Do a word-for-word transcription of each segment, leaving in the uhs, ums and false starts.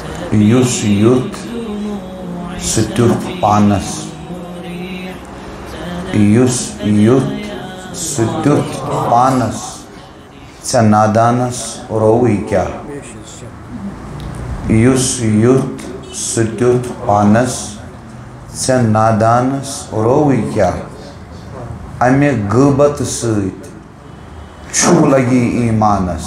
یُس یُتھ سُہ تیُتھ پانس یُس یُتھ سُہ تیُتھ پانس ژےٚ نادانس رووٕے کیٛاہ یُس یُتھ سُہ تیُتھ پانس ژےٚ نادانس رووٕے کیٛاہ امہِ غٲبت سۭتۍ چھُو لگی ایمانس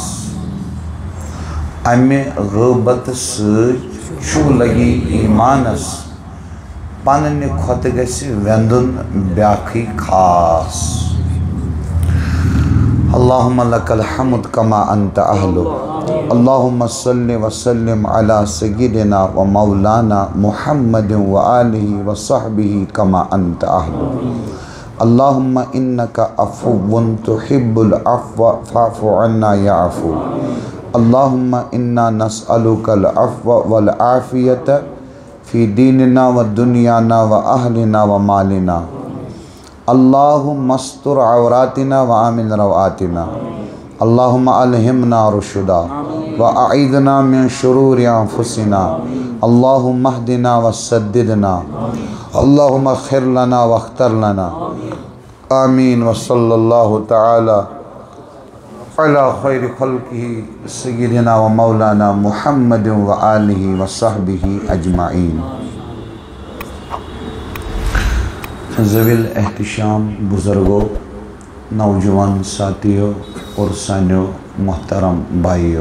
امہِ غٲبت سۭتۍ چھُو لگی ایمانس پننہِ کھۄتہٕ گژھِ ویندُن بیاکھٕے خاص اللہم لک الحمد کما انت اہلُ اللہم صلی وسلم علی سیدنا و مولانا محمد و آلہ و صحبہ کما انت اہلُ اللہم انکا عفو تحب العفو فاعف عنا یا عفو اللہم انا نسألک العفو والعافیت فی دیننا و دنیانا و اہلنا و مالنا اللہم استر عوراتنا و آمن روآتنا اللہم الہمنا رشدا و اعیدنا من شرور انفسنا اللہم اہدنا و سددنا اللہم اغفر لنا و اختر لنا آمین و صلی اللہ تعالی علی خیر خلقہ سیدنا و مولانا محمد و آلہ و صحبہ اجمعین ذویل احتشام بزرگوں نوجوان ساتھیوں اور سانیو محترم بھائیوں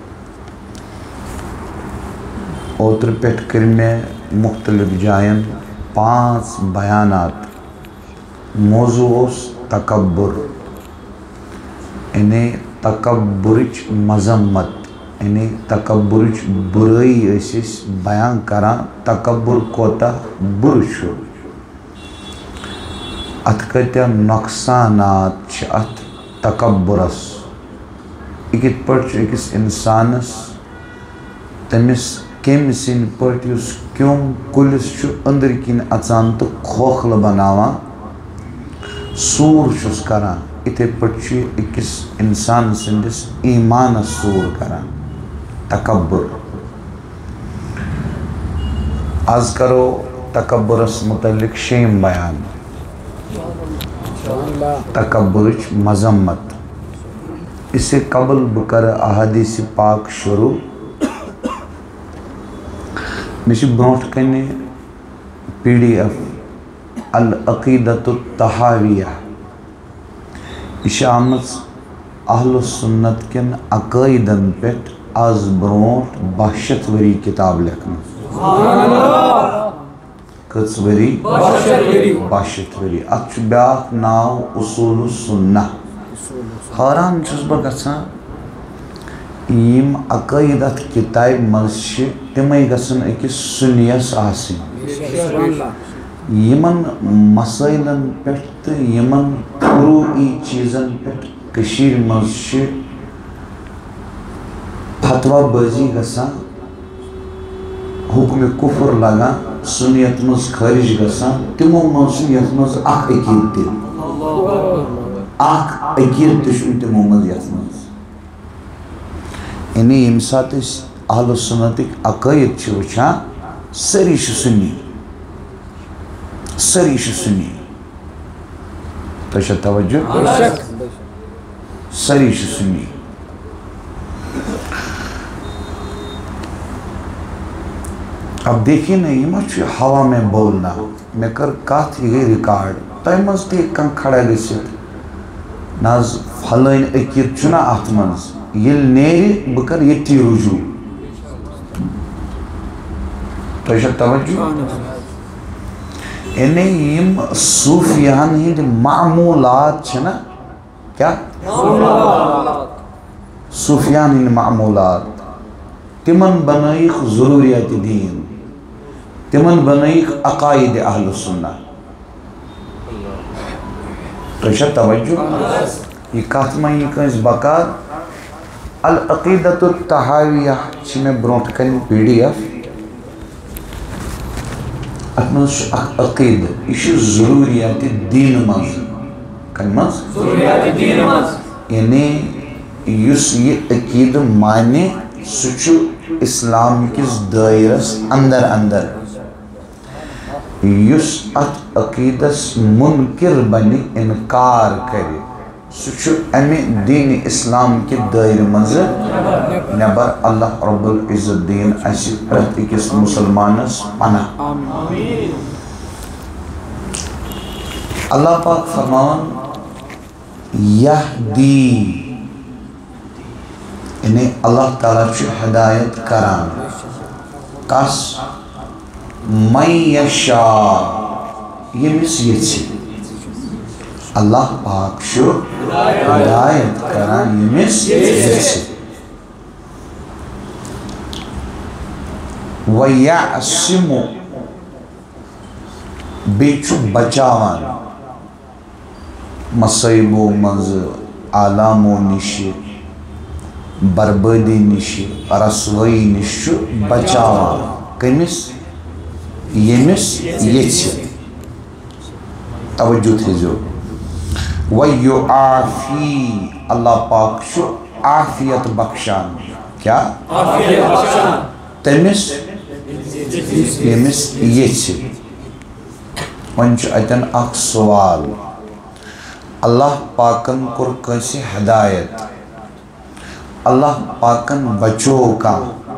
اوتر پیٹھ کر میں مختلف جائن پانچ بیانات موضوع اس تکبر یعنی تکبرچ مذمت یعنی تکبرچ برائی اس بیان کران تکبر کوتا برچ ات کتیا نقصانات چھ ات تکبرس اکت پٹ اکس انسانس تمس کم سن پٹ اس کیوم کلس چھ اندر کن اچان تو کھوکھل بناوان سور چھس کران اتھے پٹ چھ اکس انسان سندس ایمان سور کران تکبر آز کرو تکبرس متعلق شیم بیان تکبرچ مذمت اس سے قبل بکر احادیث پاک شروع مجھے برونٹ کنے پی ڈی ایف العقیدۃ الطحاویہ یہ آمت اہل سنت کن عقائدن پیٹ آز برونٹ بہشت وری کتاب لکھنا کس وری بہشت وری اتھ بیاکھ ناو اصول السنہ حیران چھس بہ گژھان یم عقائد اتھ کتاب مز چھ تمے گژھن أکس سنیس آسن یمن مسائلن پیٹھ تہ یمن فروعی چیزن پیٹھ کشیر مز چھ فتویٰ بازی گژھان حکم کفر لگان سنیت مز خارج گژھان تمو مز یتھ مز اکھ عقید تہ اکھ عقید تہ چھ تمو مز یتھ مز یعنی یم سات اس اہل سنتک عقائد چھ وچھان سری چھ سنی سری چھ سنی تو چھ توجہ سری چھ سنی اب دیکھیں نا یہ مجھ ہوا میں بولنا میں کر کات ہی گئی ریکارڈ تائی مز تی کن کھڑا گئیسیت ناز پھلائن اکیر چنا آتمنز یل نیری بکر یتی رجوع تو یہ توجہ انہیں یم صوفیان ہی معمولات چھنا کیا صوفیان ہی معمولات تمن بنائیخ ضروریات دین تمن بنائیخ عقائد اہل سنہ تو یہ توجہ یہ کاتمہ یہ کنس بکار العقیدۃ الطحاویہ چھ میں برونٹ کن پی ڈی ایف اتمنز عقید یہ ضروریات دین مز کن مز ضروریات دین مز یعنی یس یہ عقید معنی سچو اسلام کس دائرس اندر اندر یس ات عقیدس منکر بنی انکار کرے سہ امی دین اسلام کے دائر مز نبر اللہ رب العزت دین اس پرت اکس مسلمانس پناہ اللہ پاک فرمان یہدی یعنی اللہ تعالیٰ چھ ہدایت کران کس من یشا یمس یژھِ اللہ پاک چھ ہدایت کران یمس یژھِ وَیَعْصِمُ بیٚیہِ چھُ بچاوان مصائبو منز آلامو نش بربادی نش رسوائی نش بچاوان کمس یمس یژھِ توجہ تھیزو وَیُعَافِی اللہ پاک چھُ عافیت بخشان کیا تمس یمس یژھِ وۄنۍ چھُ اتٮ۪ن اکھ سوال اللہ پاکن کور کنسی ہدایت اللہ پاکن بچو کا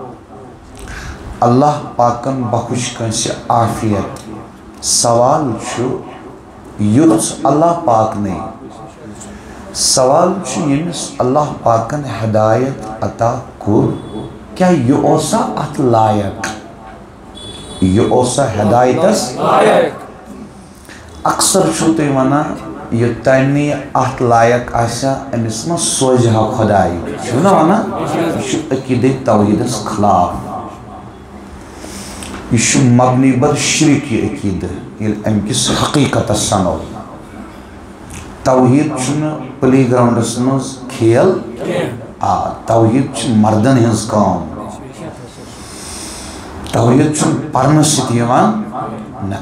اللہ پاکن بخش کنسی عافیت سوال چھو یوس اللہ پاک نہیں سوال چھو یمس اللہ پاکن ہدایت عطا کور کیا یہ اوسا ات لائق یہ اوسا ہدایتس اکثر چھو تی ونا یہ تانی ات لائق آسا امس ما سوجہ خدای چھو نا ونا یہ عقید توحیدس خلاف یہ مبنی بر شرکی عقید یہ ام کس حقیقت سنو توحید چھو پلی گراؤنڈس مز کھیل توحید چھو مردن ہنز کام توحید چھو پرن ستیوان نا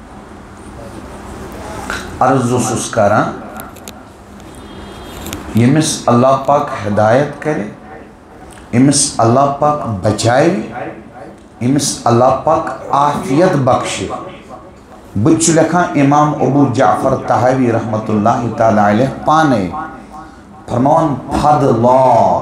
عرض اس کران یمس اللہ پاک ہدایت کرے یمس اللہ پاک بچائے یمس اللہ پاک عافیت بخشے بچ لکھا امام ابو جعفر طحاوی رحمت اللہ تعالی علیہ پانے فرمان فضلا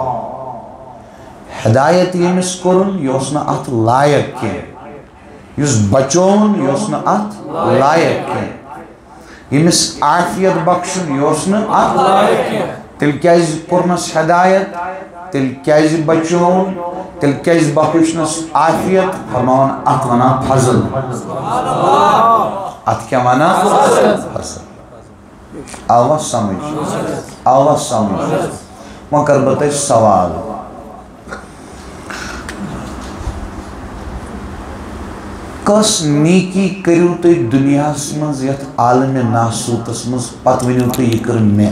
ہدایت یمس کرن یوسنا ات لائق کے یس بچون یوسنا ات لائق کے یمس عافیت بخشن یوسنا ات لائق کے تل کیاز کرنس ہدایت تل کیاز بچون تل کیاز بخشنس عافیت فرمان ات ونا فضل ات کیا ونا فضل آواز سمجھ آواز سمجھ مگر بتائی سوال کس نیکی کریو تی دنیا سمز یت عالم ناسوت سمز پت ونیو تی یہ کر میں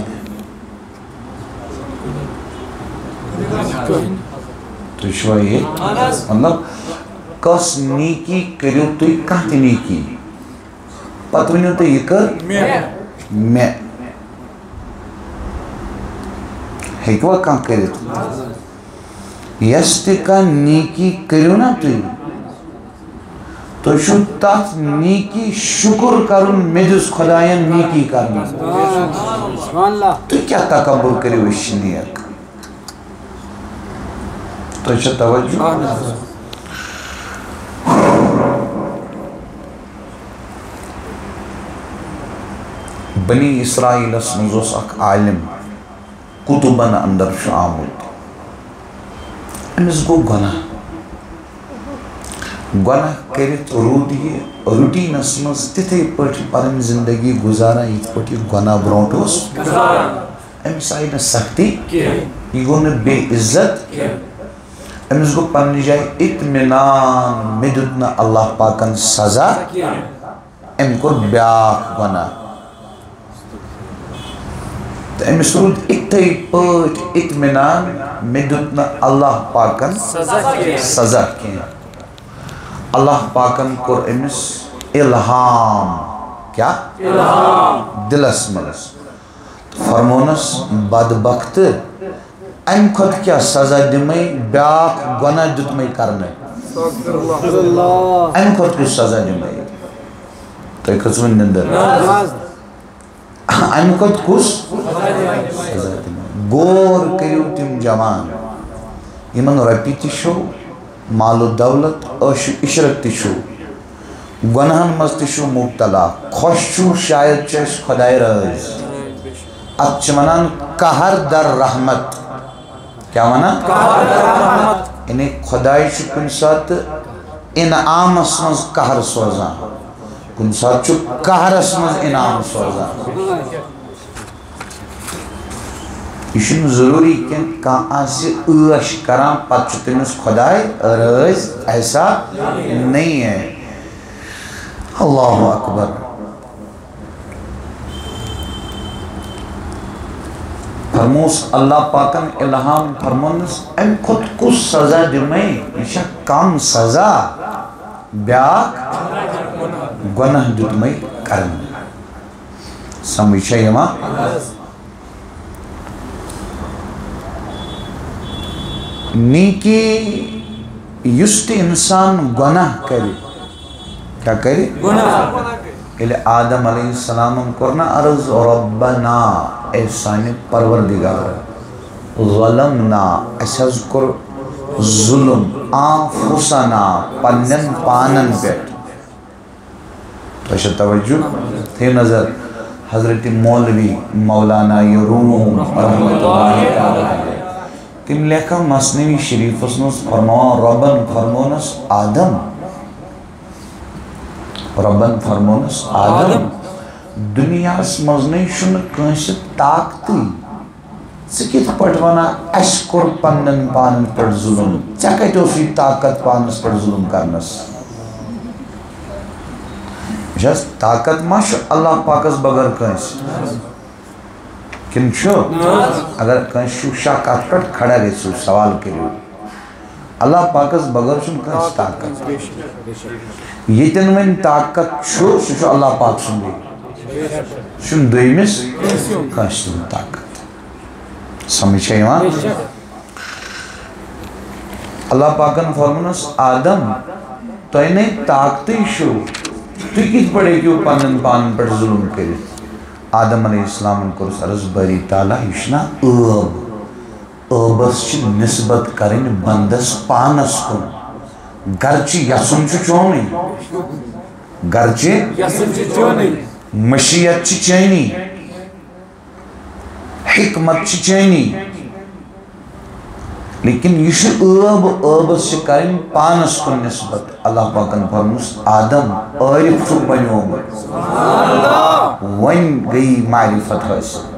تو شوئی مطلب کس نیکی کریو تی کہت نیکی پت ونیو تی یہ کر میں ہیکوا کہاں کریت یستی کا نیکی کریو نا تی تو شو تات نیکی شکر کرن میجز خدایان نیکی کرن تو کیا تکبر کری وشنیت تو اچھا توجہ بنی اسرائیل اسمزوس اک عالم کتبن اندر شامل امس گو گناہ گناہ کرت رودی روٹین اسمز تیتے پٹ پرن زندگی گزارا یہ پٹ گناہ برونٹوس امس آئی نا سختی یہ گو نا بے عزت امس گو پنی جائے اطمینان مددنا اللہ پاکن سزا ام کو بیاک گناہ تو امس رود اتے پٹ اطمینان مددنا اللہ پاکن سزا کیا اللہ پاکن کور امس الہام کیا الہام دلس ملس فرمونس بدبخت ام خود کیا سزا دمے بیاک گناہ دتمے کرنے ام خود کس سزا دمے تو ایک قسم نندر ام خود کس سزا دمے گور کریو تم جوان یمن رپی تشو مال و دولت اشرت تشو گناہن مز تشو مبتلا خوش چھو شاید چیس خدای رز اب چمنان قہر در رحمت کیا مانا قہر در رحمت انہیں خدای چھو کن ساتھ انعام اسمز قہر سوزان کن ساتھ چھو قہر اسمز انعام سوزان یہ ضروری کہ کہاں سے عش کران پت چھو تمس خدای رز ایسا نہیں ہے اللہ اکبر فرموس اللہ پاکن الہام فرمونس ام خود کس سزا دمے یہ کم سزا بیاک گناہ دتمے کرن سمجھا یہ ماں نیکی یست انسان گناہ کرے کیا کرے گناہ کہ آدم علیہ السلام کرنا عرض ربنا اے سانی پروردگار ظلمنا اساز کر ظلم آنفسنا پنن پانن بیٹ تو ایسا توجہ تھی نظر حضرت مولوی مولانا یروم رحمت اللہ علیہ تم لیکھا مصنوی شریف اسنس فرموان ربن فرمونس آدم ربن فرمونس آدم دنیا اس مزنی شن کنش طاقتی سکت پٹوانا اشکر پنن پانن پر ظلم چکتو فی طاقت پانس پر ظلم کرنس جس طاقت ماش اللہ پاکس بغیر کنش کن چھو اگر کنشو شاک آت پر کھڑا گئی سو سوال کے لیے اللہ پاکس بغیر شن کنش طاقت یہ تن میں طاقت چھو سو اللہ پاک سن دی شن دویمس کنش تن طاقت سمجھا ایمان اللہ پاکن فرمونس آدم تو انہیں طاقتی شو تو کت پڑے کیوں پانن پانن پر ظلم کرے آدم علیہ السلام کو سرز بری تعالیٰ اشنا اب ابس چھ نسبت کریں بندس پانس کن گرچہ یسن چھ چونی گرچہ یسن چھ چونی مشیت چھ چینی حکمت چھ چینی لیکن یہ چھ اب ابس چھ کریں پانس کن نسبت اللہ پاکن فرموس آدم عارف چھو بنیو ون گئی معرفت حاصل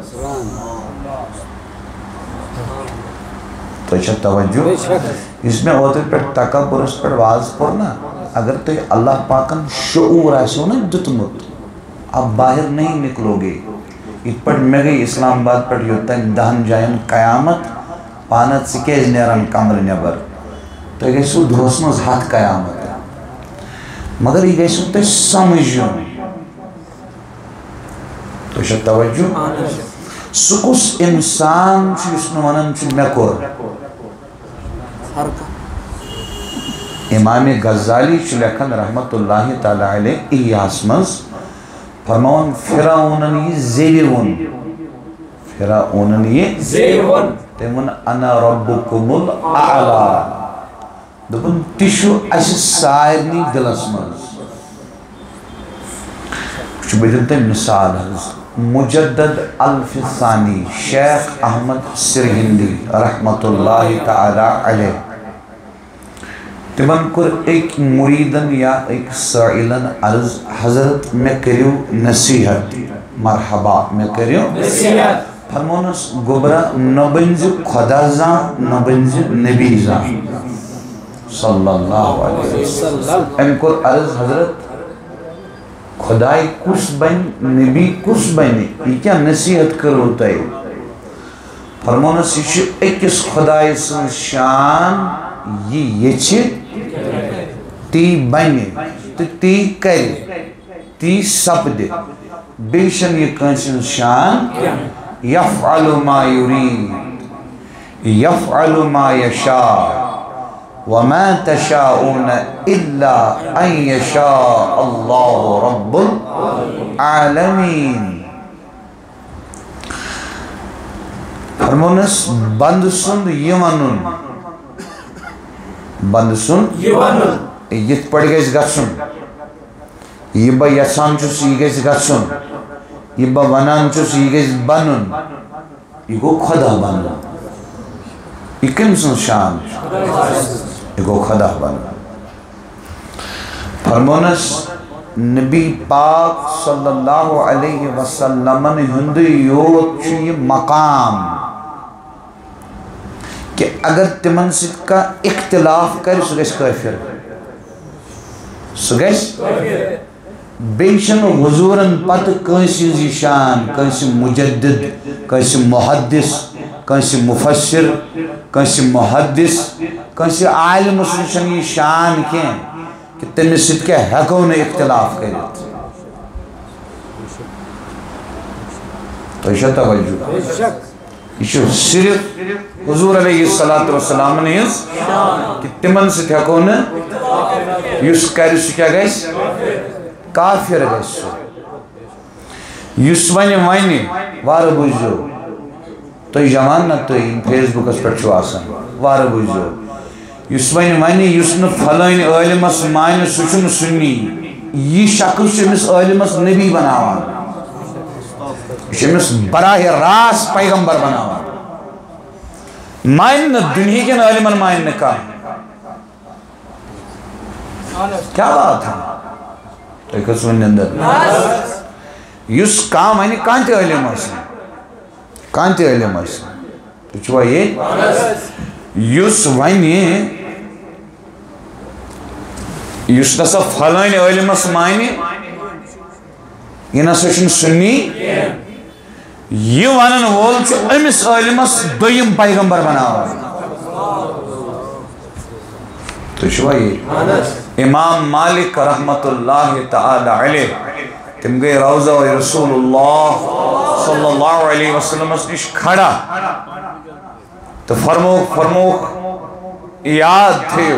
تو اچھا توجہ اس میں ہوتے پر تکبر اس پر واضح پڑھنا اگر تو اللہ پاکن شعور ایسے ہونا دتمت اب باہر نہیں نکلو گے اس پر میں گئی اسلام آباد پر ہوتا ہے دہن جائن قیامت پانت سکیز نیران کمر نیبر تو یہ سو دھوسنوز ہاتھ قیامت ہے مگر یہ سو تے سمجھو تو شاید توجہ سکس انسان چھ اس نوانن چھ مکور امام غزالی چھ لکھن رحمت اللہ تعالی علیہ احیاس مز فرمون فرعونن یہ زیرون فرعونن یہ زیرون تیمون انا ربکم الاعلا دبن تشو اس سائرنی دلس مز کچھ بیدن تے مثال ہے مجدد الف ثانی شیخ احمد سرہندی رحمت اللہ تعالی علیہ تمن کر ایک مریدن یا ایک سائلن عرض حضرت میں کریو نصیحت مرحبا میں کریو نصیحت فرمونس گبرا نبنز خدا زان نبنز نبی زان صلی اللہ علیہ وسلم ان کو عرض حضرت خدای کس بین نبی کس بین یہ کیا نصیحت کر ہوتا ہے فرمونس یہ ایکس خدای سن شان یہ یہ چھ تی بین تی کر تی سپد بیشن یہ کنسن شان یفعل ما یرید یفعل ما یشاء وما تشاءون الا ان یشاء اللہ رب العالمین. فرمونس بند سند یہ ونن بند سند یت پڑ گیس گسن یہ با یسان چس یہ گیس گسن یہ با ونان چس یہ گیس بنن یہ گو خدا بنن یہ کم سن شان یہ گو خدا بنن. فرمونس نبی پاک صلی اللہ علیہ وسلم ہندی یوت چی مقام کہ اگر تمن سید کا اختلاف کر سو گیس کافر سو گیس بیشن حضورن پت کنسی شان کنسی مجدد کنسی محدث کنسی مفسر کنسی محدث کنسی عالم سنشن یہ شان کیں کہ تمہیں سید کے حقوں نے اختلاف کرت تو یہ توجہ یہ صرف حضور علیہ السلام نے کہ تمن سید حقوں نے یس کر سو کیا گیس کافر گیس یس ونی ونی وار بوجھو تو جوان نہ تو فیس بک اس پر چھو آسان وار بوجھو یس ونی ونی یس نہ فلائن علمس مائن سچن سنی یہ شخص چمس علمس نبی بناوان چمس براہ راست پیغمبر بناوان مائن نہ دنیا کے علمن مائن نہ کام کیا بات ہے تو ایک سنن اندر یس کام ہے کانتی علم آسان کانتی علم آسان تو چھوا یہ یس ونی یس نسا فلائن علمس معنی یہ نسا چن سنی یہ ونن وول چھ امس علمس دویم پیغمبر بناوا تو چھوا یہ امام مالک رحمت اللہ تعالی علیہ تم گئے روضہ و رسول اللہ صلی اللہ علیہ وسلم اس نش کھڑا تو فرموک فرموک یاد تھے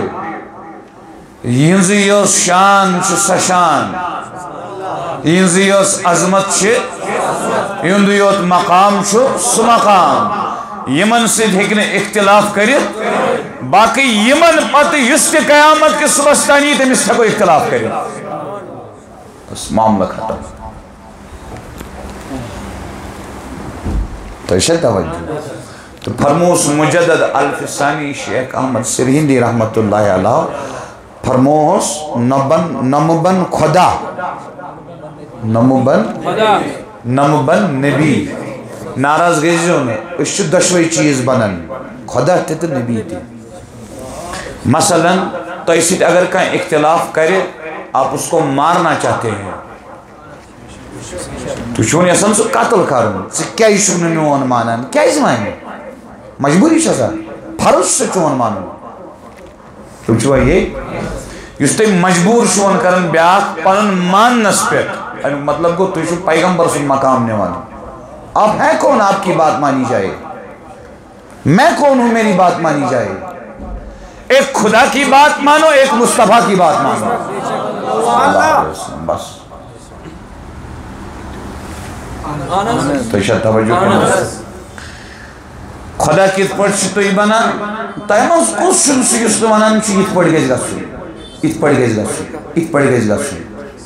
ینزی یوس شان چھ سشان ینزی یوس عظمت چھ یندی یوت مقام چھ سمقام یمن سے ہکنے اختلاف کرت باقی یمن پت یس کے قیامت کے سبستانی تمس کو اختلاف کرت اس معاملہ ختم. تو اسے توجہ تو فرموس مجدد الفسانی شیخ احمد سرہندی رحمت اللہ علیہ فرموس نبن نمبن خدا نمبن نمبن نبی ناراض گئیزوں میں اس چھ دشوئی چیز بنن خدا تے تو نبی تے مثلا تو اسی اگر کہیں اختلاف کرے آپ اس کو مارنا چاہتے ہیں تو چون یسن سو قتل کرن سے کیا ایشون نون مانن کیا اس معنی مجبوری شسا فرض سے چون مانن تو چھوا یہ اس تے مجبور شون کرن بیاک پنن مان نسپیت مطلب کو تو ایشو پیغمبر سے مقام نیوان آپ ہیں کون آپ کی بات مانی جائے میں کون ہوں میری بات مانی جائے ایک خدا کی بات مانو ایک مصطفیٰ کی بات مانو بس تو ایشا توجہ کرنا خدا کت پڑھ چھتو ہی بنا تائمہ اس کو سن سی اس دوانان چی ات پڑھ گئے گا سن ات پڑھ گئے گا سن ات پڑھ گئے گا سن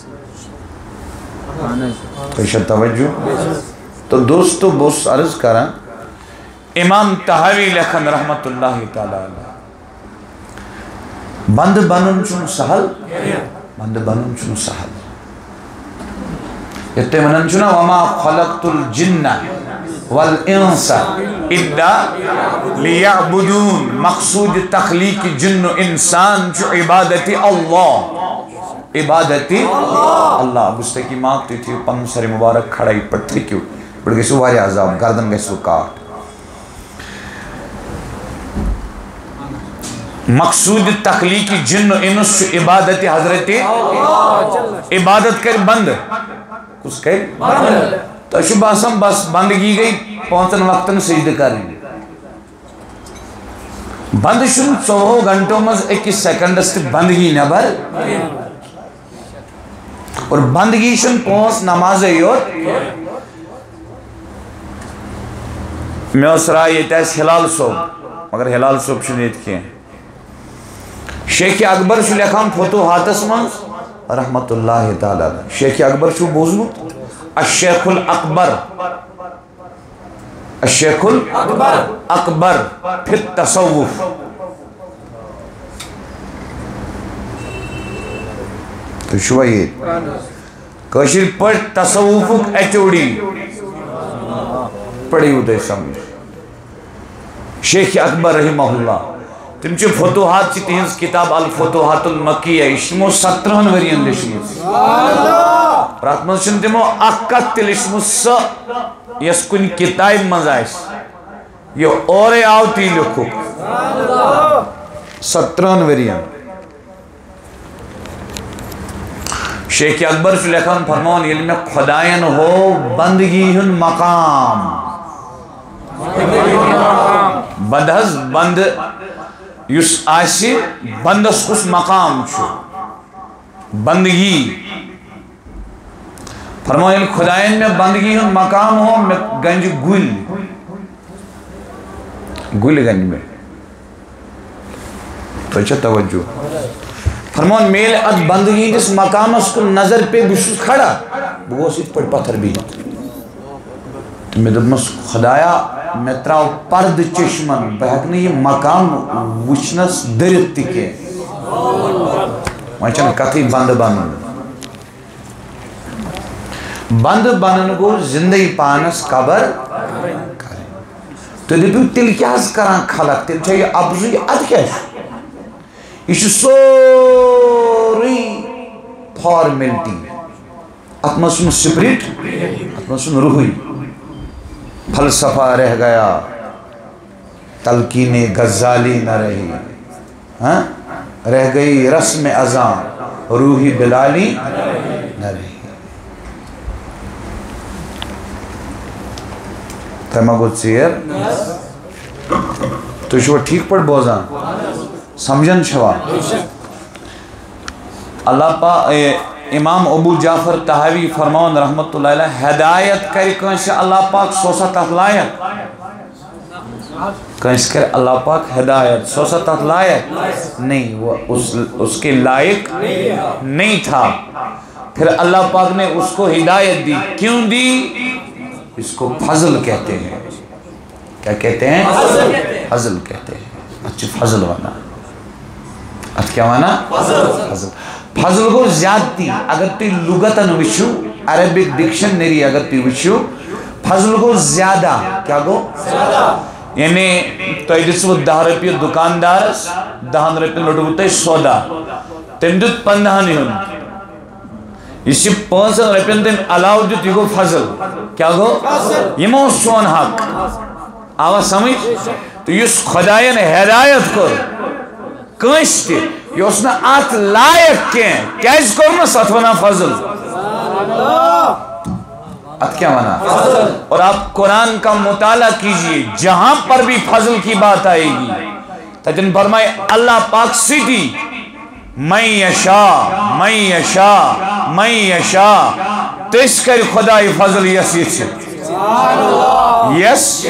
تو ایشا توجہ تو دوستو بس عرض کرا امام تحاوی لکھن رحمت اللہ تعالی علیہ بند بنن چون سہل بند بنن چون سہل یتے منن چونا وما خلقت الجن والانس الا لیعبدون مقصود تخلیق جن و انسان جو عبادت اللہ عبادت اللہ گستکی مانگتی تھی پن سر مبارک کھڑائی پٹھے کیوں بڑھ گئی سو واری عذاب گردن گئی سو کاٹ مقصود تخلیق جن و انس عبادت حضرت عبادت کر بند کس کر تو شو باسم بس بندگی گئی پونتن وقتن سجدہ کریں بند شن چوہو گھنٹوں مز ایک سیکنڈس تی بندگی نبر اور بندگی شن پونس نماز یوت میں اس رائے یہ تیس ہلال صوب مگر ہلال صوب شنید کیے شیخ اکبر شو لکھام فتوحاتس منز رحمت اللہ تعالیٰ شیخ اکبر شو بوزمت الشیخ الاکبر الشیخ الاکبر اکبر پھر تصوف تو شوئی کشیر پر تصوفک ایچوڑی پڑی ہوتے سمجھ شیخ اکبر رحمہ اللہ تم چھ فتوحات چھ تینز کتاب الفتوحات المکیہ اشمو سترہن ورین لشمو رات منشن تمو اکت لشمو سا یس کن کتاب مزائش یہ اورے آوتی لکھو سترہن ورین شیخ اکبر چھ لکھان فرمون علم خدایان ہو بندگی ہن مقام بندہز بند یس آسی بندس کس مقام چھو بندگی فرمائے خدایان میں بندگی ہوں مقام ہو میں گنج گل گل گنج میں تو اچھا توجہ فرمائے میل اد بندگی جس مقام اس کو نظر پہ بشوز کھڑا وہ اسی پڑ پتھر بھی میں دمس خدایا میں تراؤ پرد چشمن بہتنی یہ مقام وچنس درت تکے وچن کتی بند بنن بند بنن کو زندگی پانس قبر کریں تو دبیو تل کیا از کران خلق تل چاہیے ابزوی اد کیش یہ سوری فارمیلٹی اتمسن سپریٹ اتمسن روحی فلسفہ رہ گیا تلقین غزالی نہ رہی رہ گئی رسم اذان روحی بلالی نہ رہی تیمہ گو چیر تو شو ٹھیک پڑ بوزان سمجھن شوا اللہ پا امام ابو جعفر تحاوی فرماؤن رحمت اللہ علیہ ہدایت کری کنش اللہ پاک سوسا تک لائق کنش کر اللہ پاک ہدایت سوسا تک لائق نہیں وہ اس کے لائق نہیں تھا پھر اللہ پاک نے اس کو ہدایت دی کیوں دی اس کو فضل کہتے ہیں کیا کہتے ہیں فضل کہتے ہیں اچھا فضل وانا اچھا کیا وانا فضل فضل کو زیادتی اگر تی لغتن وشو عربک ڈکشنری اگر تی وشو فضل کو زیادہ کیا گو یعنی تو ایدس وہ دہ رپی دکاندار دہن رپی لڑوتا ہے سودا تم دیت پندہانی ہوں اسی پانسن رپین تم علاو دیت یہ گو فضل کیا گو یہ مو سون حق آواز سمجھ تو یہ خدایان ہدایت کر کنشتی یہ اس نے آت لائق کیں کیا اس کرنا ستونا فضل ات کیا مانا اور آپ قرآن کا مطالعہ کیجئے جہاں پر بھی فضل کی بات آئے گی تجن فرمائے اللہ پاک سیٹی من یشا من یشا من یشا تشکر خدای فضل یس یس یس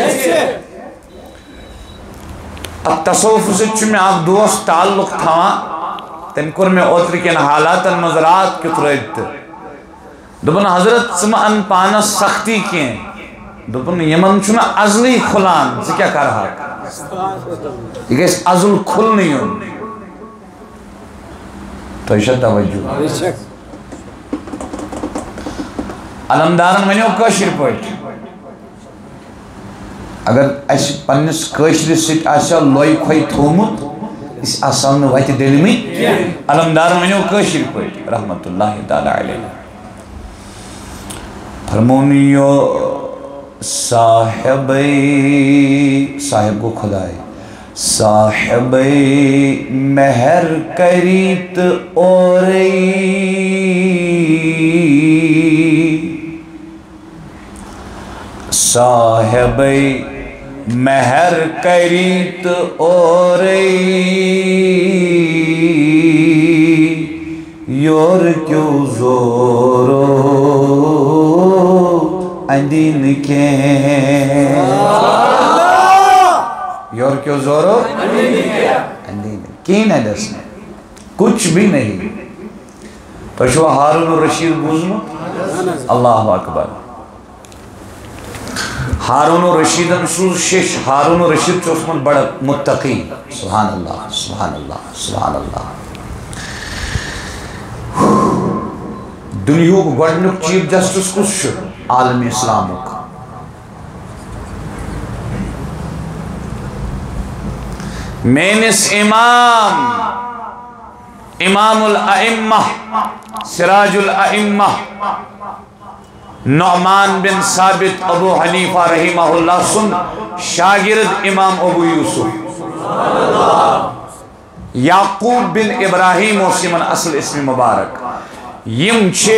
اب تصوف سے چھو آپ دوست تعلق تھا تن کر میں اوتر کے حالات المزرات کی ترید دبن حضرت سمع ان پانا سختی کیں دبن یمن چھو ازلی کھلان سے کیا کر رہا یہ کہ ازل کھل نہیں ہوں تو اشد توجہ علمدارن میں نے کشر پوٹ اگر اس پنس کشر سٹ آسیا لوئی کھوئی تھومت اس آسان وائت دل میں علمدارن میں نے کشر پوٹ رحمت اللہ تعالی علیہ فرمونیو صاحبی صاحب کو خدای صاحبی مہر کریت اوری صاحبی مہر کریت اوری یور کیوں زورو اندین کے یور کیوں زورو اندین کین ہے دس میں کچھ بھی نہیں تو شو ہارون الرشید بوزمو اللہ اکبر ہارون الرشیدن سوز شش ہارون الرشید چوسمن بڑا متقی سبحان اللہ سبحان اللہ سبحان اللہ دنیا کو گوڑنک چیف جسٹس کس شو عالم اسلام کا مینس امام امام الائمہ سراج الائمہ نعمان بن ثابت ابو حنیفہ رحمہ اللہ سن شاگرد امام ابو یوسف یعقوب بن ابراہیم وسیمن اصل اسم مبارک یم چھے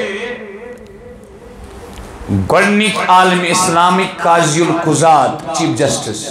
گوڑنک عالم اسلامی قاضی القضات چیف جسٹس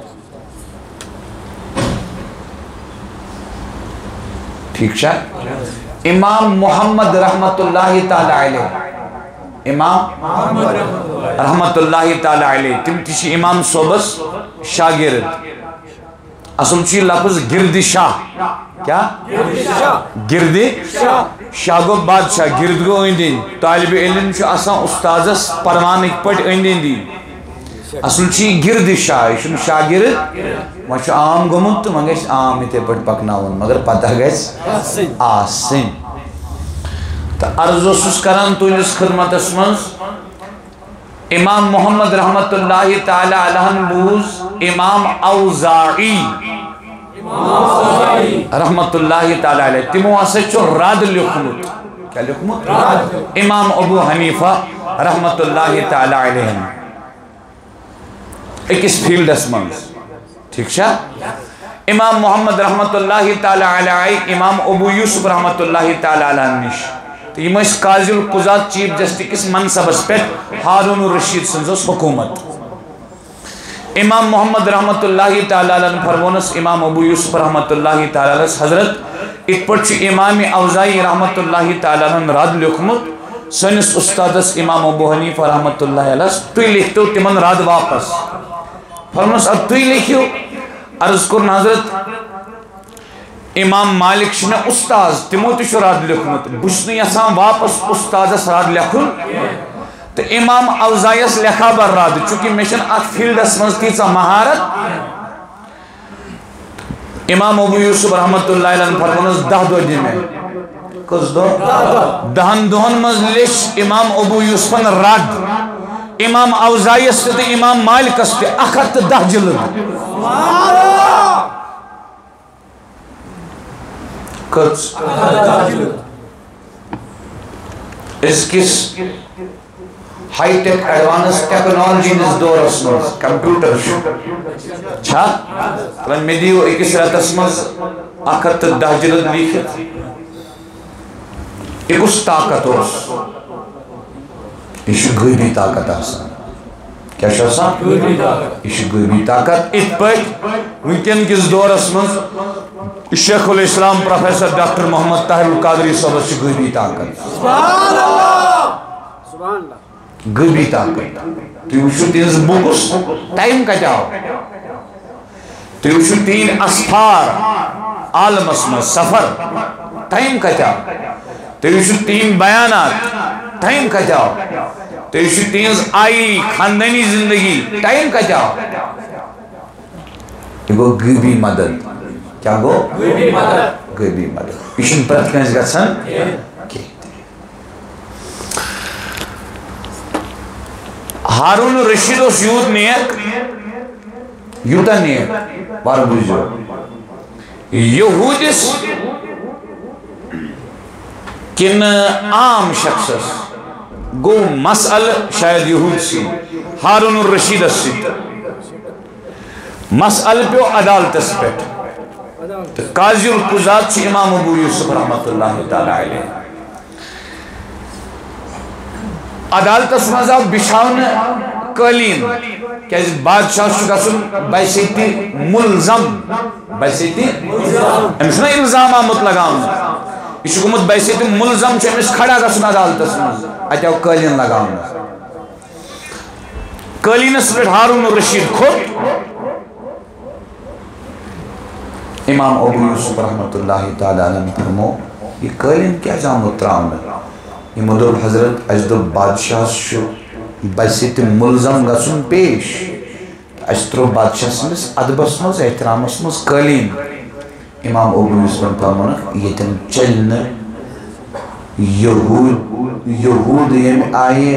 ٹھیک شاہ امام محمد رحمت اللہ تعالی علیہ امام رحمت اللہ تعالی علیہ تم تیشی امام صوبس شاگرد اصل چی لفظ گرد شاہ کیا گرد شاہ گو بادشاہ گرد گو اندین طالب علم چو اساں استاذس پروانک پٹ اندین دی اصل چی گرد شاہ شن شاگرد وچ عام گمت مگر عام تے پٹ پکناون مگر پتہ گیس آسن تا عرض وسوس کران تو اس خدمت اسمنز امام محمد رحمت اللہ تعالی علیہ بوز امام اوزاعی رحمت اللہ تعالی علیہ تیمو اسے چو راد لکھمت کیا لکھمت امام ابو حنیفہ رحمت اللہ تعالی علیہ ایک اس فیلڈ اسمنز ٹھیک شاہ امام محمد رحمت اللہ تعالی علیہ امام ابو یوسف رحمت اللہ تعالی علیہ نش تو یہ اس قاضی القضات چیف جسٹس منصب اس پر ہارون الرشید سنزوس حکومت امام محمد رحمت اللہ تعالی علیہ فرمونس امام ابو یوسف رحمت اللہ تعالی علیہ حضرت ایک پرچ امام اوزائی رحمت اللہ تعالی علیہ راد لکھمت سنس استادس امام ابو حنیفہ رحمت اللہ علیہ تو لکھتو تمن راد واپس فرمونس اب تو لکھیو عرض کرن حضرت امام مالک شنہ استاز تمو تشو راد لکھمت بشنی اسان واپس استاذس راد لکھن تو امام اوزائیس لکھا بر راد چونکہ میشن ات فیلڈ اسمز تیسا مہارت امام ابو یوسف رحمت اللہ علیہ فرمونس دہ دو دی میں کس دو دہن دہن مز لش امام ابو یوسفن راد امام اوزائیس تے امام مالک اس تے اخت دہ جلد کس اس کس ہائی ٹیک ایڈوانس ٹیکنالوجی نس دور اسمز کمپیوٹر شو چھا لن میں دیو ایک اس رات اسمز اخت دہ جلد لیکھت ایک اس طاقت اس یہ غیبی طاقت آسان کیا شاسا یہ غیبی طاقت ات پہ ویکن کس دور اسمز شیخ الاسلام پروفیسر ڈاکٹر محمد طاہر القادری صاحب سے غیبی طاقت سبحان اللہ سبحان اللہ غیبی طاقت تو یہ وچھو تین بکس ٹائم کا جاؤ تو یہ وچھو تین اسفار عالم اسمز سفر ٹائم کا جاؤ تو یہ وچھو تین بیانات ٹائم کا جاؤ تو یہ وچھو تین آئی خاندانی زندگی ٹائم کا جاؤ یہ گو غیبی مدد کیا گو غیبی مدد غیبی مدد پیشن پرت کنز گھسن ہارون الرشید و سیود نیک یوتا نیک بارو بجو یہودس کن عام شخص گو مسئل شاید یہود سی ہارون الرشید سی مسئل پہ عدالت اس پہ قاضی القضات چی امام ابو یوسف رحمت اللہ تعالی علیہ عدالت اس مذہب بشاون قالین کہ بادشاہ چھُ گژھُن بحیثیتِ ملزم بحیثیتِ أمِس چھُنہ الزام آمُت لگاونہٕ یہ چھُ گوٚمُت بحیثیتِ ملزم چھُ أمِس کھڑا گژھُن عدالتس منٛز اَتہِ آو قٲلیٖن لگاونہٕ قٲلیٖنس پٮ۪ٹھ ہارون الرشیٖد کھوٚت امام ابو یوسف رحمۃ اللہ تعالیٰ علیہ فرمو یہ قٲلیٖن کیٛازِ آمُت ترٛاونہٕ یِمو دوٚپ حضرت اَسہِ دوٚپ بادشاہس چھُ بحیثیتِ ملزم گژھُن پیش اَسہِ ترٛوو بادشاہ سٕنٛدِس ادبس منٛز احترامس منٛز قٲلیٖن امام ابو یوسفن فرمونکھ ییٚتٮ۪ن چلہِ نہٕ یہوٗد یہوٗد ییٚمہِ آیہِ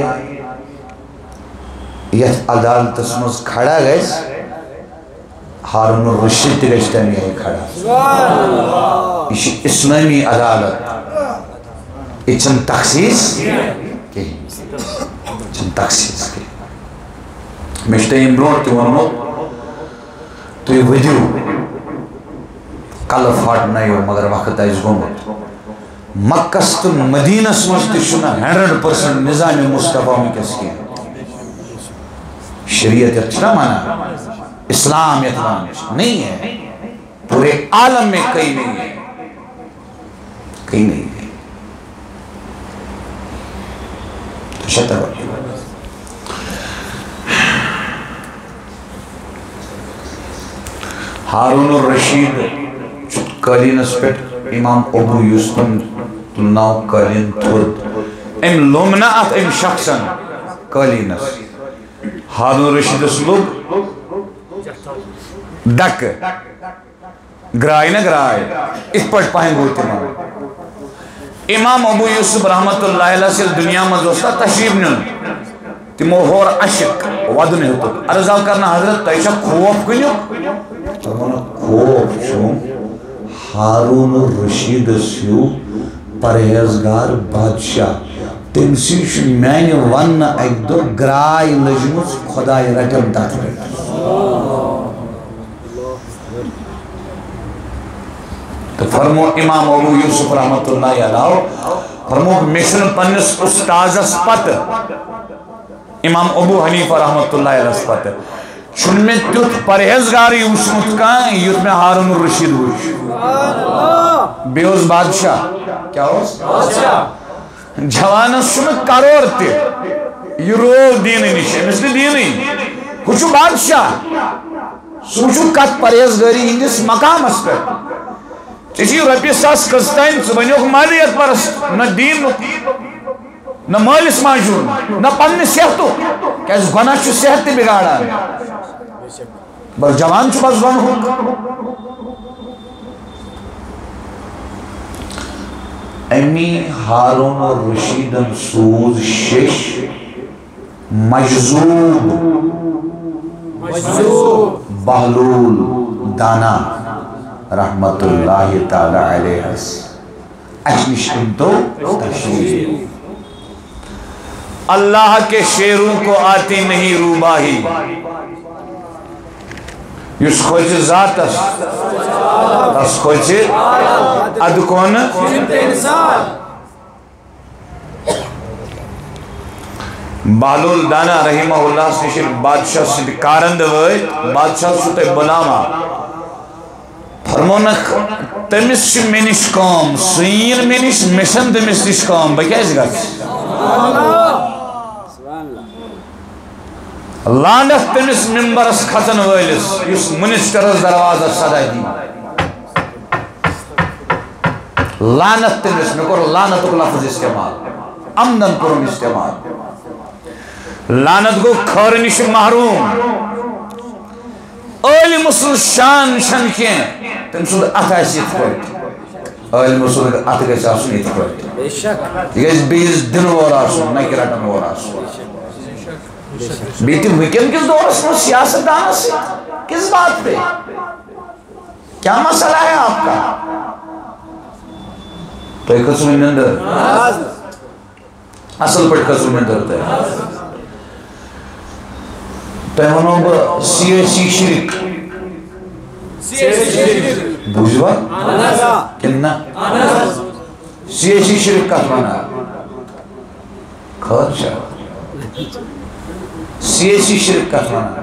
یتھ عدالتس منٛز کھڑا گژھِ ہارون الرشیٖد تہِ گژھِ تَمہِ آیہِ کھڑا یہ چھِ اسلٲمی عدالت ییٚتہِ چھَنہٕ تخصیٖص کِہیٖنۍ ییٚتہِ چھَنہٕ تخصیٖص کِہیٖنۍ مےٚ چھُ تۄہہِ اَمہِ برونٛٹھ تہِ ووٚنمُت تُہۍ ؤدِو کلہٕ پھاٹنٲیِو مگر وقت آسہِ گوٚمُت مکس تہٕ مدیٖنس منٛز تہِ چھُنہٕ ہنڈرنڈ پٔرسنٹ نظامِ مصطفیٰ وٕنکٮ۪س کینٛہہ شریعت یتھ چھُنہ وَنان اسلام یتھ وَنان چھِ نہیں ہے پورے عالم میں کہیں نہیں ہے کہیں نہیں ہے تو شتر ہارون الرشیٖد چھُ قٲلیٖنس پٮ۪ٹھ امام ابو یوسفن تُلناو قٲلیٖن تھوٚد أمۍ لوٚم نہ اتھ أمۍ شخصن قٲلیٖنس ہارون الرشیٖدس لوٚگ دکہٕ گراے نا گراے اِتھ پٲٹھۍ پہن گوٚو تِمن امام ابو یوسف رحمۃ اللہ علیہ ییٚلہِ دُنیا منٛز اوس نا تشریٖف نیُن تِمو ہور اشک ودُن ہیوٚتُکھ عرض آو کرنہٕ حضرت تۄہہِ چھا خوف کُنیُک خوف چھُم ہارون الرشیٖدس ہیوٗ پرہیزگار بادشاہ تٔمسٕے چھُ میانہِ وننہٕ اکہِ دۄہ گراے لٔجمٕژ خۄداے رٹن تتھ پٮ۪ٹھ تہٕ فرمو امام ابو یوسف رحمۃ اللہ علیہ فرمو مےٚ چھُنہٕ پننِس اُستازس پتہٕ امام ابو حنیفہ رحمۃ اللہ علیہس پتہٕ چھُنہٕ مےٚ تیُتھ پرہیزگارٕے وٕچھمُت کانٛہہ یُتھ مےٚ ہارون الرشیٖد وٕچھ بیٚیہِ اوس بادشاہ کیٛاہ اوس جوانس چھُنہٕ کرور تہِ یہِ روو دیٖنہٕ نِش أمِس نہٕ دیٖنٕے ہُہ چھُ بادشاہ سُہ وٕچھو کتھ پرہیزگٲری ہٕنٛدِس مقامس پٮ۪ٹھ ژےٚ چھُے رۄپیہِ ساس قٕسط تانۍ ژٕ بنیوکھ مالیت پرست نہ دیٖنُک نہ مٲلِس ماجہِ ہُنٛد نہ پننہِ صحتُک کیٛازِ گۄناہ چھُ صحت تہِ بِگاڑان بس جوان چھُ بس گۄنہُک امی ہارون الرشیٖدن سوٗز شیش مجذوب بہلول دانا رحمت اللہ تعالی علیہ اچھ نش انتو تشریف اللہ کے شیروں کو آتی نہیں روباہی یس خوچ ذاتس تس خوچ ادکون بہلول دانا رحمہ اللہ سے بادشاہ سے کارند وائد بادشاہ سے بلاما فرمونک تمس چھ منش کام سین منش مشن تمس نش کام بہ کیاز گژھ لانت تمس ممبرس کھژن وٲلس یس منسٹرس دروازس صدا دی لانت تمس مے کور لانتک لفظ استعمال امنن کرم استعمال لانت گو خور نش محروم عالم اصل شان چھن کینٛہہ تٔمۍ سُنٛد اتھ آسہِ یِتھ پٲٹھۍ عالم سُنٛد اتھ گژھِ آسُن یِتھ پٲٹھۍ یہِ گژھِ بیٚیِس دِنہٕ وول آسُن نہ کہِ رٹن وول آسُن بیٚیہِ تہِ وٕنکٮ۪ن کِس دورس منٛز سیاست دانس سۭتۍ کس بات پہ کیا مسئلہ ہے آپ کا تۄہہِ کھٔژوٕ نِندٕر اصل پٲٹھۍ کھٔژوٕ نِندٕر تۄہہِ تۄہہِ ونو بہٕ سیٲسی شرک بوٗزوا کِنہٕ نہ سیٲسی شرک کتھ ونان خٲر چھا سیاسی شرک کت ونان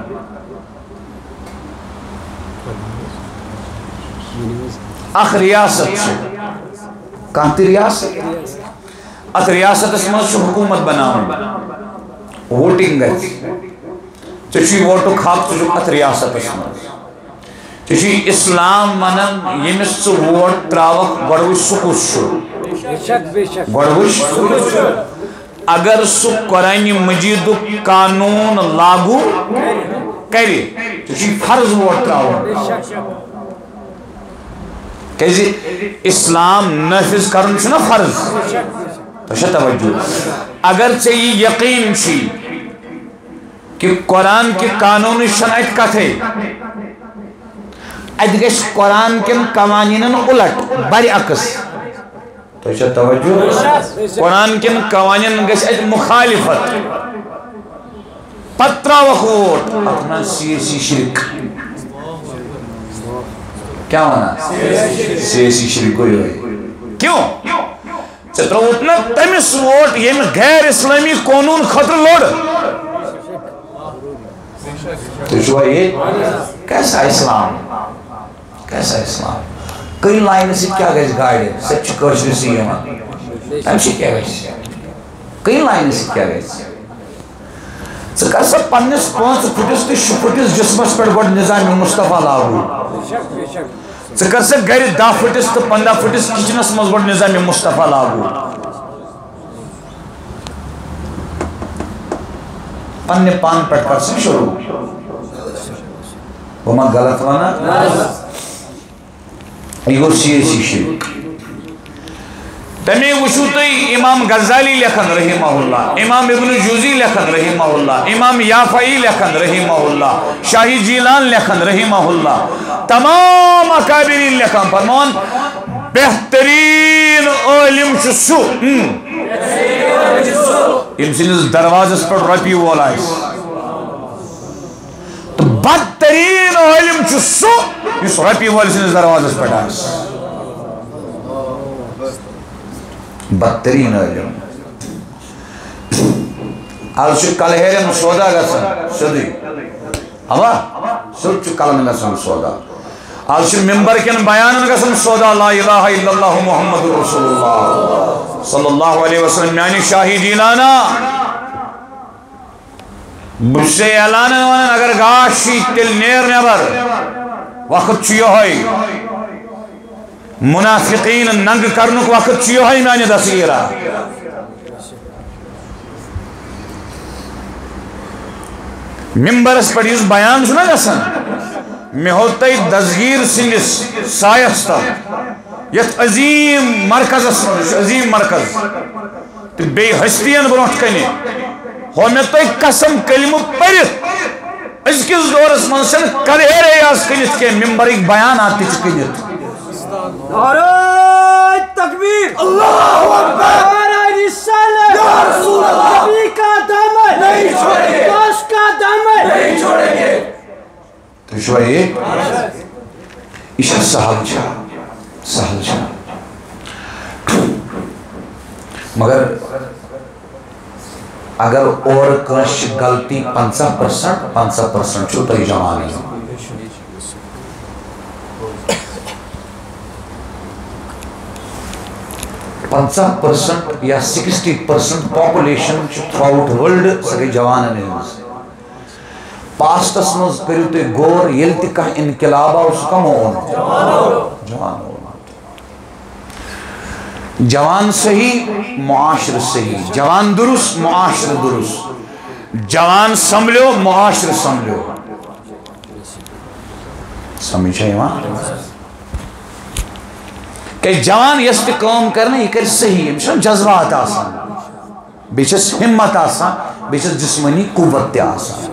اخ ریاست کان تہ ریاست ات ریاست مز حکومت بناون ووٹنگ گژھِ ژےٚ ووٹُک حق ژٕ چھُکھ اتھ ریاستس مز ژےٚ اسلام ونان ییٚمِس ژٕ ووٹ تراوکھ گۄڈٕ وٕچھ سُہ کُس چھُ گۄڈٕ وٕچھ اگر سُہ قرآنِ مجیدُک قانوٗن لاگوٗ کرِ ژےٚ چھُے فرض ووٹ تراوُن کیازِ اسلام نافذ کرُن چھُنہ فرض تۄہہِ چھا توجہ اگر ژےٚ یہِ یقیٖن چھُے کہ قرآن کہ قانوٗنٕچ چھنہٕ اتہِ کتھے اتہِ گژھِ قرآن کٮ۪ن قوانیٖنن اُلٹ برعکس تۄہہِ چھا توجہ قرآن کٮ۪ن قوانیٖنن گژھِ اتہِ مخالفت پتہٕ تراوکھ ووٹ اتھ ونان سیاسی شرک کیا ونان سیاسی شرک گوٚو یِہوٚے کیوں ژےٚ ترٛووُتھ نا تٔمِس ووٹ ییٚمہِ غیر اسلٲمی قونوٗن خٲطرٕ لوٚڑ تُہۍ چھُوا ییٚتہِ کیسا اسلام کیسا اسلام کٔنۍ لاینہِ سۭتۍ کیٛاہ گژھِ گاڑِ سۄ تہِ چھِ کٲشرِسٕے یِوان تَمہِ سۭتۍ کیٛاہ گژھِ کٔنۍ لاینہِ سۭتۍ کیٛاہ گژھِ ژٕ کر سا پننِس پانٛژھ پھٕٹِس تہٕ شےٚ پھٕٹِس جسمس پٮ۪ٹھ گۄڈٕ نظامِ مصطفیٰ لاگوٗ ژٕ کر سا گرِ دہ پھٕٹِس تہٕ پنٛداہ پھٕٹِس کچنس منٛز گۄڈٕ نظامِ مصطفیٰ لاگوٗ پننہِ پانہٕ پٮ۪ٹھ کر سا شروٗع بہٕ ما غلط ونان یہ گو سیاسی شرک تمے وچھو تُہۍ امام غزالی لیکھن رحمہ اللہ امام ابن جوزی لیکھن رحمہ اللہ امام یافعی لیکھن رحمہ اللہ شاہی جیلان لیکھن رحمہ اللہ تمام اکابرین لیکھن فرمان بہترین عالم چھُ سُہ ییٚمہِ سٕنٛدِس دروازس پٮ۪ٹھ رۄپیہِ وول آسہِ تہٕ بدترین عالم چھُ سُہ یُس رۄپیہِ وٲلۍ سٕنٛدِس دروازس پٮ۪ٹھ آسہِ بدترین عالم آز چھُ کلہیرٮ۪ن سودا گژھان سیوٚدُے اوا سیوٚد چھُ کلن گژھان سودا آز چھُ ممبر کٮ۪ن بیانن گژھان سودا لا الہ الا اللہ محمد رسول اللہ صلی اللہ علیہ وسلم میانہِ شاہی جیلانہ بہٕ چھُس ژےٚ اعلانن ونان اگر گاش چھی تیٚلہِ نیر نٮ۪بر وقت چھُ یِہوٚے منافقین ننگ کرنُک وقت چھُ یِہوٚے میانہِ دستگیٖرا ممبرس پٮ۪ٹھ یُس بیان چھُنہ گژھان مےٚ ہوٚو تۄہہِ دستگیٖر سٕنٛدِس سایس تل یتھ عظیٖم مرکزس منٛز یہِ چھُ عظیٖم مرکز تہٕ بیٚیہِ ہستین برونٛٹھ کنہِ ہوٚو مےٚ تۄہہِ قسم کلمہٕ پٔرِتھ أزکِس دورس منٛز چھنہٕ کلہیرے یاژ کٔنِتھ کینٛہہ ممبرٕکۍ بیانات تہِ چھِ کٔنِتھ نعرہ تکبیر اللہ اکبر نعرہ رسالت یا رسول اللہ نبی کا دامن نہیں چھوڑیں گے دوست کا دامن نہیں چھوڑیں گے تو چھوا یہ یہ چھا سہل چھا سہل چھا مگر اگر اور کانٛسہِ چھِ غلطی پنژاہ پرسنٹ پنژاہ پرسنٹ چھُو تۄہہِ جوانٕے پنژاہ پرسنٹ یا sixty percent population throughout world سۄ گٔے جوانن ہٕنٛز پاسٹس منٛز کٔرِو تُہۍ غور ییٚلہِ تہِ کانٛہہ انقلاب آو سُہ کمو اوٚن جوان اوٚن جوان صحیح معاشرٕ صحیح جوان درست معاشرٕ درست جوان سمبلیو معاشرٕ سمبلیو سمجھ چھا یِوان کہ جوان یس تہِ کٲم کرنہٕ یہِ کرِ صحیح أمِس چھُنہ جذبات آسان بیٚیہِ چھس ہمت آسان بیٚیہِ چھس جسمٲنی قوت تہِ آسان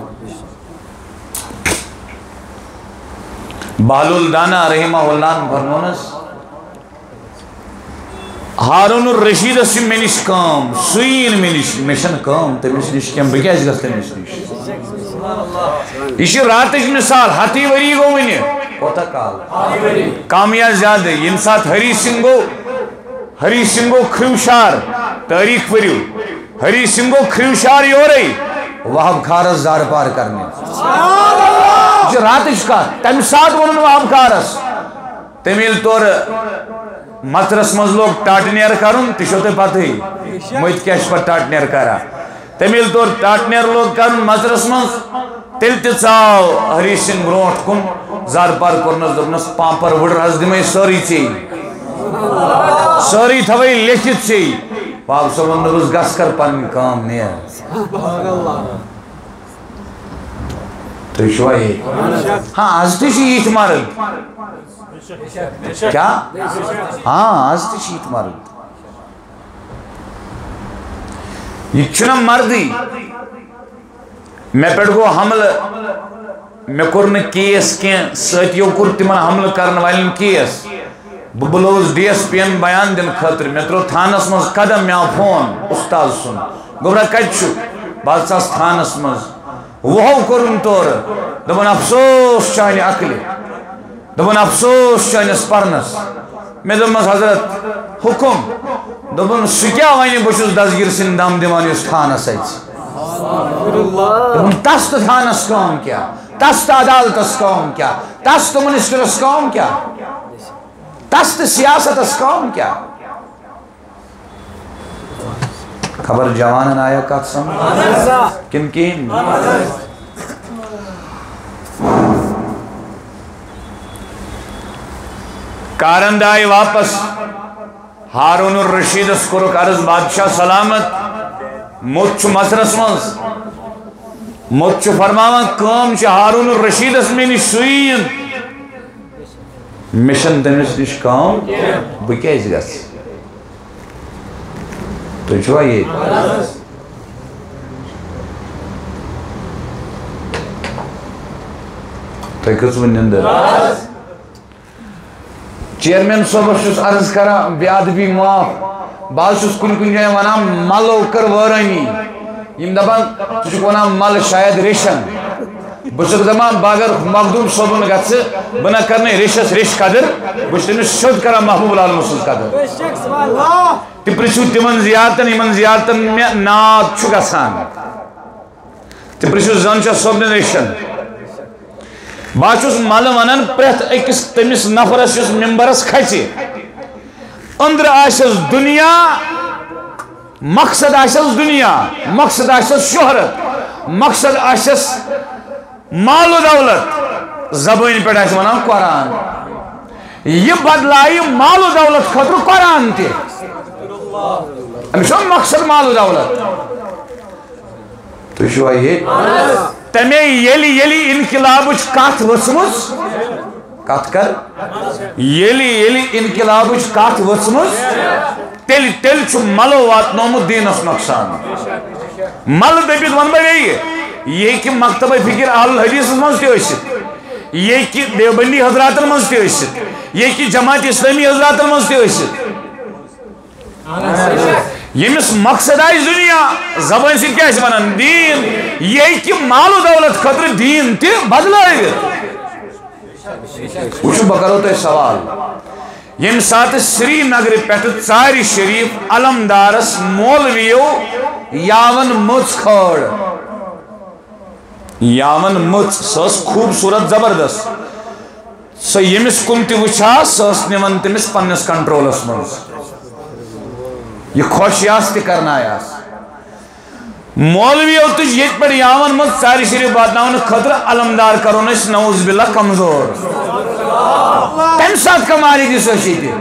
بہلول دانا رحمہ اللہ فرمون حظ ہارون الرشیدس چھِ مےٚ نِش کٲم سُے یی نہٕ مےٚ نِش مےٚ چھنہٕ کٲم تٔمِس نِش کینٛہہ بہٕ کیازِ گژھٕ تٔمِس نِش یہ چھِ راتٕچ مثال ہتھٕے ؤری گوٚو وٕنہِ کوتاہ کال کم یا زیادٕ ییٚمہِ ساتہٕ ہری سنگھ گوٚو ہری سنگھ گوٚو کھرٛیوٗ شار تٲریٖخ پٔرِو ہری سنگھ گوٚو کھرٛیوٗ شار یورے وہب کھارس زار پار کرنے یہ راتش کا تم ساتھ ونن وہب کھارس تمیل طور مطرس مز لوگ ٹاٹنیر کرن تشو تے پتہ ہی مت کیش پر ٹاٹنیر کرا تمیل طور ٹاٹنیر لوگ کرن مطرس مز تیل تی ژاو ہری سنگھ برونٹ کن زار پار کرنس دپنس پامپر وڈر حض دمے سوری چی سوری تھوئی لیکھت چی پاپ صاحب ونس گس کر پن کام نیر تو شوئی ہاں آج تشی ایت مرد کیا ہاں آج تشی ایت مرد یہ چھنا مردی میں پیڑ کو حمل میں کرنے کیس کین ساتھیوں کرتی من حمل کرنے والن کیس ببلوز ڈی ایس پی این بیان دن خطر میں ترو تھانس مز قدم میں فون استاد سن گبرا کچھو بادشاہ تھانس مز وہ کرن طور دبن افسوس چاہنی عقلی دبن افسوس چاہنیس پرنس میں دبن حضرت حکم دبن سکیا وائنی بچوز دزگیر سن دام دیوانی اس تھانس ایچ دبن تست تھانس کام کیا تست عدالتس کام کیا تست منسٹرس کام کیا تست سیاست اس کام کیا خبر جوانن آیا کات سمجھ کن کن کارند آئی واپس ہارون الرشید اس کرک عرض بادشاہ سلامت مچ مصرس منز مچ فرماوان کام چھ ہارون الرشید اس میں نشوین مشن تمس نش کام بہ کیاز گس تو چھوا یہ تو کس ونندر چیئرمین صاحب چھس عرض کرا بے ادبی معاف بعض چھس کن کن جائیں ونان ملو کر ورانی یم دپان ژٕ چھُکھ ونان مل شاید ریشن بہ چھُس دپان بہ اگر مخدوم صٲبُن گژھِ بہ نہ کرنے ریشس ریش قدر بہ چھُس تٔمِس سیوٚد کران محبوب العالمہٕ سٕنٛز قدر تہِ پرژھِو تِمن زیارتن یمن زیارتن مےٚ ناد چھُ گژھان تہِ پرژھِو زن چھا صٲبنہِ ریشن بہ چھُس مل ونان پرٛٮ۪تھ أکِس تٔمِس نفرس یُس ممبرس کھژِ أنٛدرٕ آسٮ۪س دُنیا مقصد آسٮ۪س دُنیا مقصد آسٮ۪س شہرت مقصد آسٮ۪س مال و دولت زبٲنۍ پٮ۪ٹھ آسہِ ونان قرآن یہ بدلائے مال و دولت خطر قرآن تے أمِس چھُ مقصد مال و دولت تُہۍ چھُوا ییٚتہِ تمے ییٚلہِ ییٚلہِ انقلابٕچ کتھ ؤژھمٕژ کتھ کر ییٚلہِ ییٚلہِ انقلابٕچ کتھ ؤژھمٕژ تیٚلہِ تیٚلہِ چھُ ملو واتنومُت دیٖنس نۄقصان مل دٔپِتھ ونہٕ بہٕ بیٚیہِ یہ ہیٚکہِ مکتبہ فکر اہل الحدیثس منٛز تہِ ٲسِتھ یہ ہیٚکہِ دیوبندی حضراتن منٛز تہِ ٲسِتھ یہ ہیٚکہِ جماعت اسلامی حضراتن منٛز تہِ ٲسِتھ ییٚمِس مقصد آسہِ دُنیا زبٲنۍ سۭتۍ کیٛاہ آسہِ ونان دیٖن یہ ہیٚکہِ مال و دولت خٲطرٕ دیٖن تہِ بدلٲوِتھ وٕچھِو بہٕ کرو تۄہہِ سوال ییٚمہِ ساتہٕ سری نگرٕ پٮ۪ٹھٕ ژارِ شریٖف علمدارس مولوِیو یاون مٔژ کھٲڑ یاون مٔژ سۄ ٲس خوٗبصوٗرت زبردست سۄ ییٚمِس کُن تہِ وٕچھا سۄ ٲس نِوان تٔمِس پننِس کنٹرولس منٛز یہ خوش یاس تہِ کرنایاس مولویو تُج ییٚتہِ پٮ۪ٹھ یاون منٛز ژارِ شریٖف واتناونہٕ خٲطرٕ علمدار کرون أسۍ نعوذ باللہ کمزور تمہِ ساتہٕ کم آریٖدی ٲس ییٚتہِ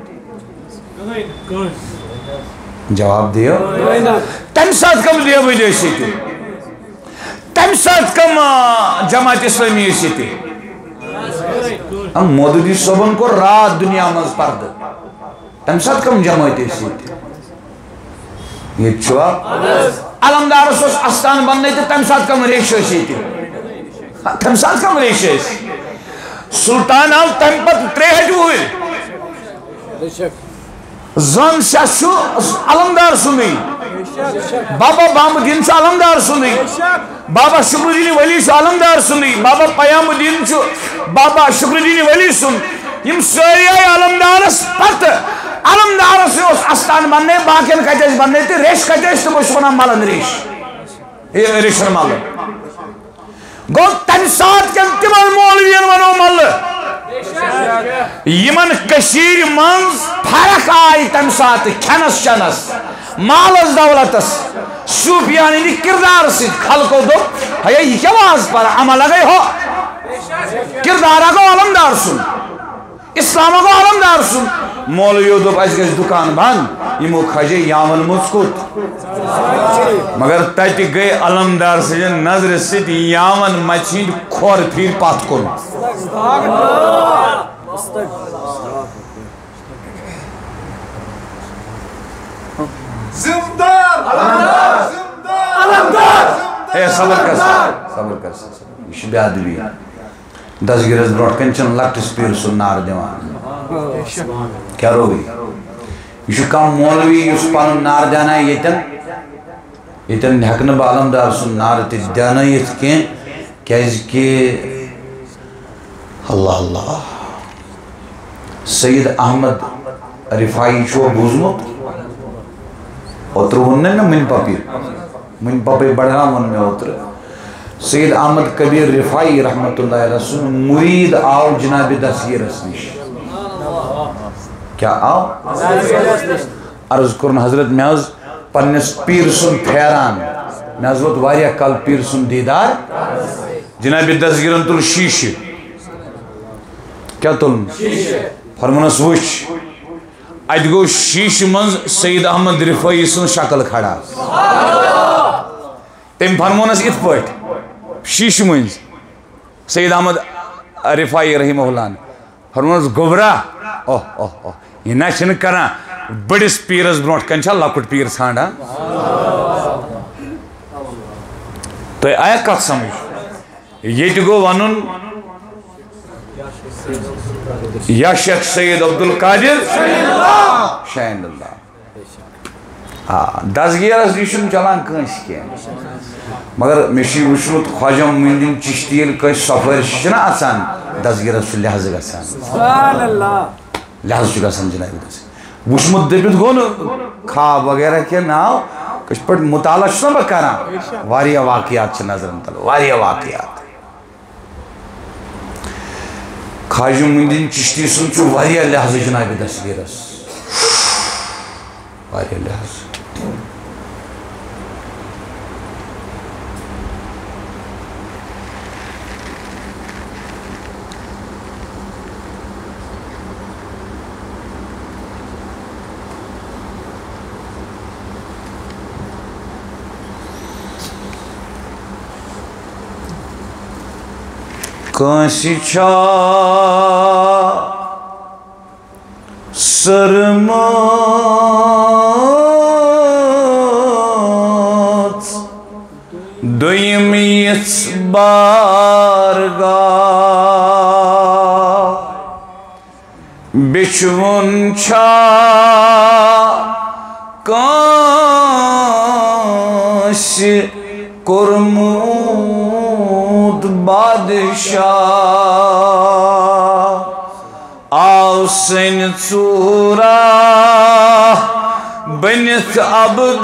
جواب دِیو تمہِ ساتہٕ کم دیوبندی ٲسۍ ییٚتہِ تمہِ ساتہٕ کم جماعت اسلامی ٲسۍ ییٚتہِ مودودی صٲبن کوٚر رات دُنیا منٛز پردٕ تمہِ ساتہٕ کم جماعت ٲسۍ ییٚتہِ ییٚتہِ چھُوا علمدارس اوس استان بننے تہٕ تمہِ ساتہٕ کم ریشہٕ ٲسۍ ییٚتہِ تمہِ ساتہٕ کم ریشہٕ ٲسۍ سلطان آو تمہِ پتہٕ ترٛےٚ ہَتہِ وُہٕرۍ زن شاہ چھُ علمدار سُنٛدٕے بابا بامب الدین چھُ علمدار سُنٛدٕے بابا شکر الدین ولی چھُ علمدار سُنٛدٕے بابا پیام الدین چھُ بابا شکر الدین ولی سُنٛد یم سٲری آیہِ علمدارس پتہٕ علمدارس اوس استان بننے باقین کتہِ ٲسۍ بننے تہٕ ریش کتہِ ٲسۍ تِم ٲسۍ ونان ملن ریش یہ ریشن مل گو تم سات کے تمن مولوین ونو مل یمن کشیر منز فرق آئی تم سات کھنس چنس مالس دولتس صوفیان ہندی کردار سید خلقو دو ہے یہ کیا واز پر عمل گئی ہو کردار کو علمدار سن اسلام کو علمدار سن مولویو دو اس گژھِ دکان بند یمو کھجے یامن مسکت مگر تتہ گئی علمدار سن نظر سۭتۍ یامن مچھِ کھور پھر پتھ کن اے صبر کر صبر کر یہ بے ادبی دسگرس برونٹ کن چھ لکٹس پیر سن نار دِوان کیا رو گئی یہ کم مولوی اس پن نار دینا یتن یتن ہیکن بہ علمدار سن نار تہ دینائیت کی کیاز کہ اللہ اللہ سید احمد رفائی چھو بوزمت اوتر ون نا من پپیر من پپی بڑھنا ون میں اوتر سید احمد کبیر رفائی رحمت اللہ علیہ سن مرید آو جناب دستگیرس نش کیا آو عرض کرن حضرت میں از پنس پیر سن پھیران میں از وقت واریہ کل پیر سن دیدار جناب دستگیرن تل شیش کیا تل فرمانس وچ ات گو شیش منز سید احمد رفائی سن شکل کھڑا تم فرمانس ات پٹ شیش منز سید احمد رفائی رحمہ اللہ فرمانس گوبرا اوہ اوہ اوہ یہ نا چھن کران بڑس پیرس برونٹ کن چھا لکٹ پیر ژھانڈا تو آیا کت سمجھ یہ گو ونن یا شیخ سید عبدالقادر شاہین اللہ دستگیرس نشن چلان کنس کی مگر مشی وچھمت خواجہ معین چشتی یل کس سفرش چھنا آسان دستگیرس لحاظ گژھان لحاظ گژھان جناب گژھان وچھمت دپت گو نا خواب وغیرہ کے ناو کش پٹ مطالعہ چھنا بہ کران واریہ واقعات چھ نظرن تل واریہ واقعات خواجہ معین چشتی سن چھو واریہ لحاظ جناب دستگیرس واریہ لحاظ کانسی چھا سرمات دویم یس بارگاہ بچون چھا کانسی کرمود بادشاہ آو سن ژورا بنت عبدال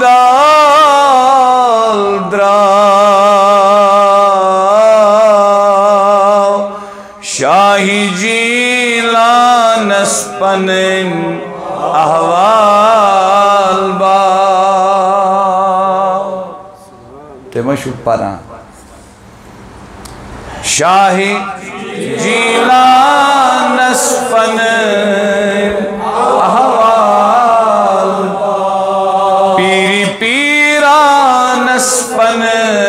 دراو شاہی جیلانس پنن احوال باو تیمہ شو پران شاہی جیلانس پنن احوال پیری پیرانس پنن